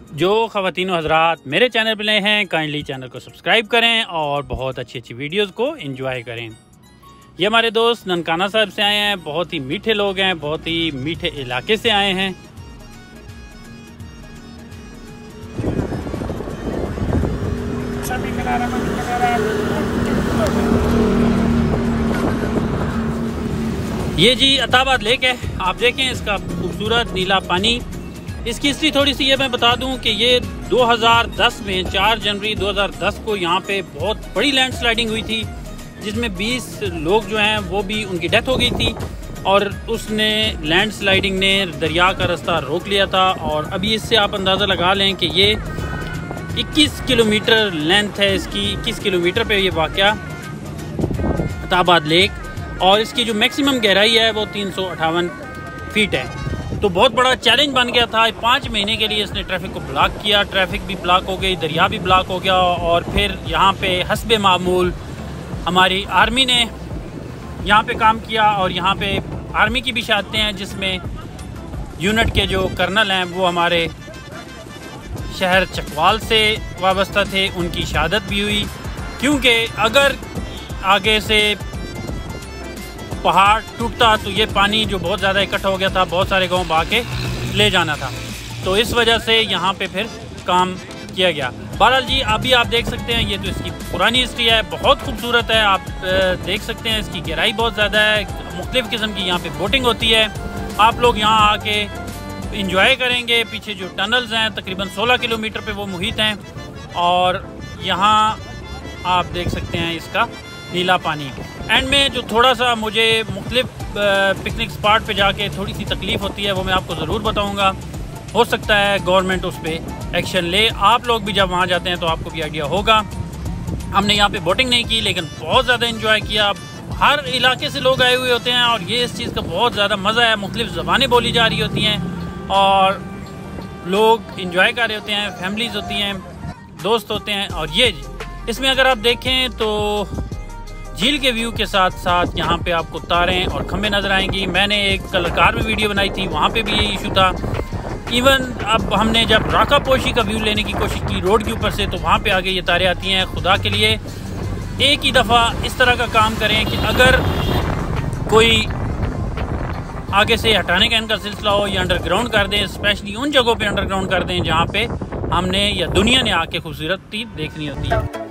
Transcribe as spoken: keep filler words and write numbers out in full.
जो ख़वातीन हज़रात मेरे चैनल पर नए हैं, काइंडली चैनल को सब्सक्राइब करें और बहुत अच्छी अच्छी वीडियोस को एंजॉय करें। ये हमारे दोस्त ननकाना साहब से आए हैं, बहुत ही मीठे लोग हैं, बहुत ही मीठे इलाके से आए हैं। ये जी अताबाद लेक है, आप देखें इसका खूबसूरत नीला पानी। इसकी हिस्ट्री थोड़ी सी ये मैं बता दूं कि ये दो हज़ार दस में चार जनवरी दो हज़ार दस को यहाँ पे बहुत बड़ी लैंडस्लाइडिंग हुई थी, जिसमें बीस लोग जो हैं वो भी उनकी डेथ हो गई थी और उसने लैंडस्लाइडिंग ने दरिया का रास्ता रोक लिया था। और अभी इससे आप अंदाज़ा लगा लें कि ये इक्कीस किलोमीटर लेंथ है इसकी, इक्कीस किलोमीटर पे ये वाक़या अताबाद लेक, और इसकी जो मैक्सिमम गहराई है वो तीन सौ अट्ठावन फीट है। तो बहुत बड़ा चैलेंज बन गया था। पाँच महीने के लिए इसने ट्रैफिक को ब्लॉक किया, ट्रैफिक भी ब्लॉक हो गई, दरिया भी ब्लॉक हो गया। और फिर यहाँ पे हस्बे मामूल हमारी आर्मी ने यहाँ पे काम किया और यहाँ पे आर्मी की भी शहादतें हैं, जिसमें यूनिट के जो कर्नल हैं वो हमारे शहर चकवाल से वाबस्ता थे, उनकी शहादत भी हुई। क्योंकि अगर आगे से पहाड़ टूटता तो ये पानी जो बहुत ज़्यादा इकट्ठा हो गया था, बहुत सारे गांव बहा के ले जाना था, तो इस वजह से यहाँ पे फिर काम किया गया। बहरहाल जी अभी आप देख सकते हैं, ये तो इसकी पुरानी हिस्ट्री है, बहुत खूबसूरत है। आप देख सकते हैं इसकी गहराई बहुत ज़्यादा है, मुख्तलिफ़ किस्म की यहाँ पे बोटिंग होती है। आप लोग यहाँ आके इंजॉय करेंगे। पीछे जो टनल्स हैं तकरीबन सोलह किलोमीटर पे वो मुहित हैं, और यहाँ आप देख सकते हैं इसका नीला पानी। एंड में जो थोड़ा सा मुझे मुख्तलिफ पिकनिक स्पॉट पे जाके थोड़ी सी तकलीफ़ होती है वो मैं आपको ज़रूर बताऊंगा। हो सकता है गवर्नमेंट उस पर एक्शन ले। आप लोग भी जब वहाँ जाते हैं तो आपको भी आइडिया होगा। हमने यहाँ पे बोटिंग नहीं की, लेकिन बहुत ज़्यादा इंजॉय किया। हर इलाके से लोग आए हुए होते हैं और ये इस चीज़ का बहुत ज़्यादा मज़ा है। मुख्तलिफ ज़बानें बोली जा रही होती हैं और लोग इंजॉय कर रहे होते हैं, फैमिलीज़ होती हैं, दोस्त होते हैं। और ये इसमें अगर आप देखें तो झील के व्यू के साथ साथ यहाँ पे आपको तारें और खंबे नज़र आएंगी। मैंने एक कलरकार में वीडियो बनाई थी, वहाँ पे भी ये इशू था। इवन अब हमने जब राका पोशी का व्यू लेने की कोशिश की रोड के ऊपर से, तो वहाँ पे आगे ये तारें आती हैं। खुदा के लिए एक ही दफ़ा इस तरह का काम करें कि अगर कोई आगे से हटाने का इनका सिलसिला हो या अंडरग्राउंड कर दें, स्पेशली उन जगहों पर अंडरग्राउंड कर दें जहाँ पर हमने या दुनिया ने आके खूबसूरती देखनी होती है।